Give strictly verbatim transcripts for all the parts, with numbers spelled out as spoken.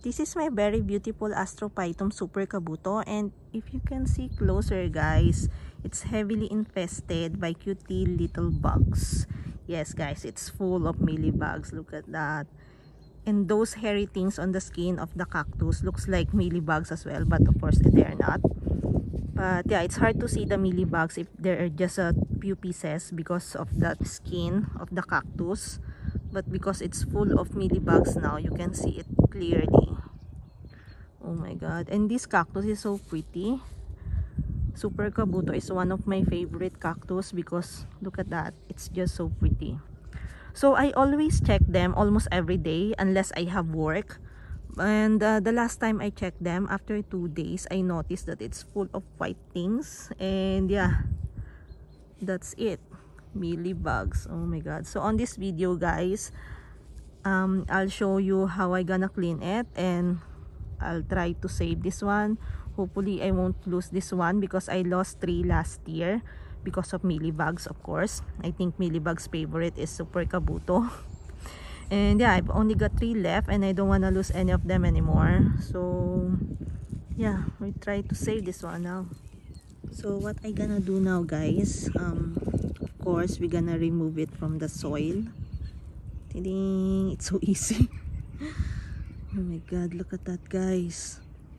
This is my very beautiful Astrophytum Super Kabuto, and if you can see closer guys, it's heavily infested by cutie little bugs. Yes guys, it's full of mealybugs. Look at that. And those hairy things on the skin of the cactus looks like mealybugs as well, but of course they are not. But yeah, it's hard to see the mealybugs if there are just a few pieces because of the skin of the cactus. But because it's full of mealybugs now, you can see it clearly. Oh my god. And this cactus is so pretty. Super Kabuto is one of my favorite cactus because look at that. It's just so pretty. So I always check them almost every day unless I have work. And uh, the last time I checked them, after two days, I noticed that it's full of white things. And yeah, that's it. Mealybugs. Oh my god. So on this video guys, um, I'll show you how I gonna clean it, and I'll try to save this one. Hopefully I won't lose this one because I lost three last year because of mealybugs, of course. I think mealybugs favorite is Super Kabuto. And yeah, I've only got three left and I don't want to lose any of them anymore. So yeah, we try to save this one now. So what I gonna do now guys, um, of course we're gonna remove it from the soil. Ding, it's so easy. Oh my god, look at that guys.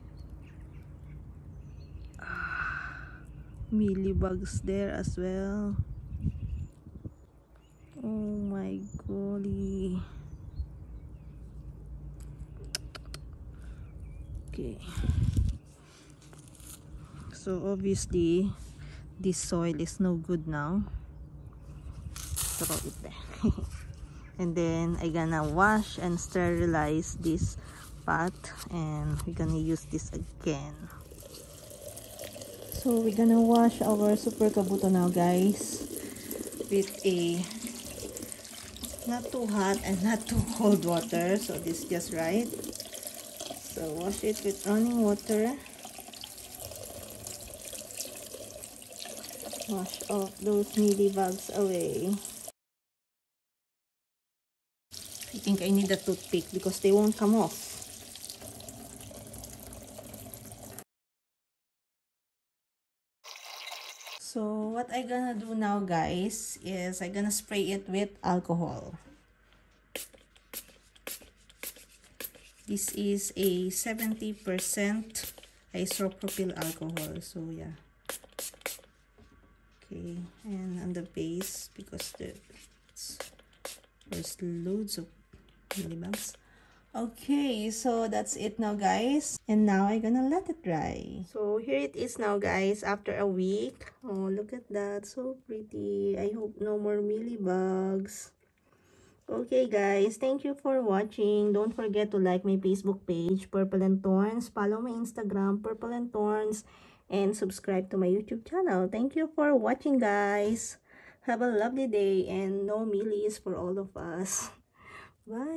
Ah, mealybugs there as well. Oh my golly. Okay. So obviously this soil is no good now. Throw it there. And then I gonna wash and sterilize this pot, and we're gonna use this again. So we're gonna wash our Super Kabuto now guys with a not too hot and not too cold water, so this is just right. So wash it with running water. Wash off those mealybugs away. I think I need a toothpick because they won't come off. So what I gonna do now guys is I gonna spray it with alcohol. This is a seventy percent isopropyl alcohol, so yeah. Okay, and on the base because there's, there's loads of mealybugs. Okay, so that's it now guys, and now I'm gonna let it dry. So here it is now guys after a week. Oh, look at that, so pretty. I hope no more mealybugs. Okay guys, thank you for watching. Don't forget to like my Facebook page, Purple and Thorns. Follow my Instagram, Purple and Thorns. And subscribe to my YouTube channel. Thank you for watching guys. Have a lovely day and no mealies for all of us. Bye.